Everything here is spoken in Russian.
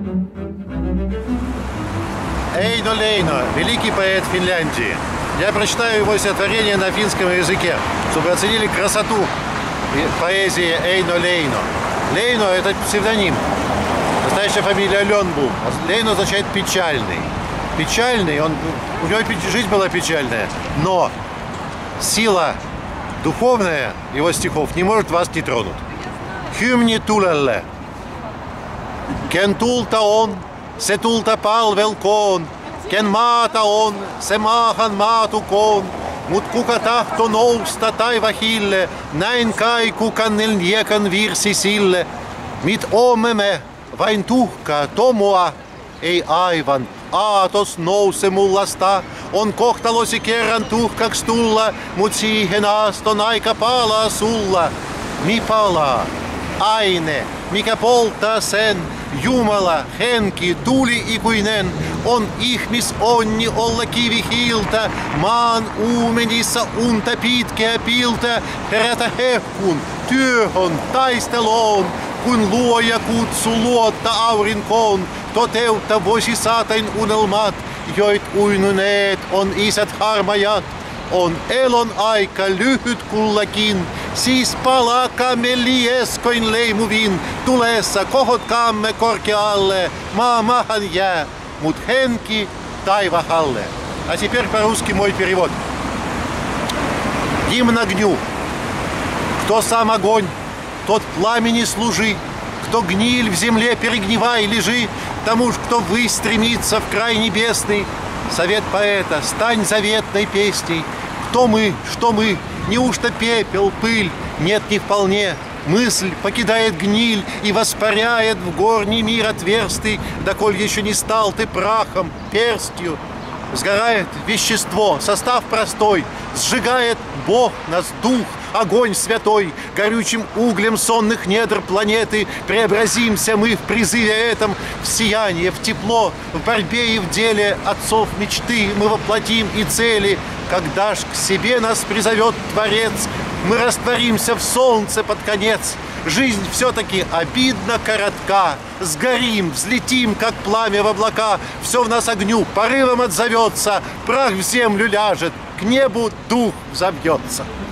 Эйно Лейно, великий поэт Финляндии. Я прочитаю его стихотворение на финском языке, чтобы вы оценили красоту поэзии Эйно Лейно. Лейно – это псевдоним. Настоящая фамилия Ленбум. Лейно означает печальный. Печальный, у него жизнь была печальная, но сила духовная его стихов не может вас не тронуть. Hymni tulelle. Ken tulta on, se tulta palvelkoon. Ken maata on, se maahan maatukoon. Mut kuka tahto nousta taivahille, näin kai kukan liekan virsi sille. Mit oomeme vain tuhkaa tomua, ei aivan. Aatos nouse mullasta, on kohtalosi kerran tuhkaks tulla, mut siihen aaston aika palaa sulla. Mi palaa, aine, mikä polttaa sen, Jumala, henki, tuli ikuinen, on ihmisonni olla kivihiiltä, maan uumenissa unta pitkeä piltä, herätä hehkun, työhön, taisteloon, kun luoja kutsu luotta aurinkoon, toteutta vuosisaatain unelmat, joit uinuneet on isät harmajat. On elon aika lyhyt kullakin, siis palaamme lieskoin leimuvin, tulessa kohotkaamme korkealle, maa maahan jää, mut henki taivahalle. А теперь по-русски мой перевод. Гимн огню. Кто сам огонь, тот пламени служи, кто гниль в земле перегнивай лежи, тому ж, кто вы стремится в край небесный. Совет поэта, стань заветной песней. Кто мы, что мы, неужто пепел, пыль? Нет, не вполне. Мысль покидает гниль и воспаряет в горний мир отверстый, доколь еще не стал ты прахом, перстью. Сгорает вещество, состав простой, сжигает Бог нас, дух, огонь святой, горючим углем сонных недр планеты. Преобразимся мы в призыве этом, в сияние, в тепло, в борьбе и в деле отцов мечты мы воплотим и цели. Когда ж к себе нас призовет Творец, мы растворимся в солнце под конец. Жизнь все-таки обидно коротка. Сгорим, взлетим, как пламя в облака. Все в нас огню порывом отзовется. Прах в землю ляжет, к небу дух взобьется.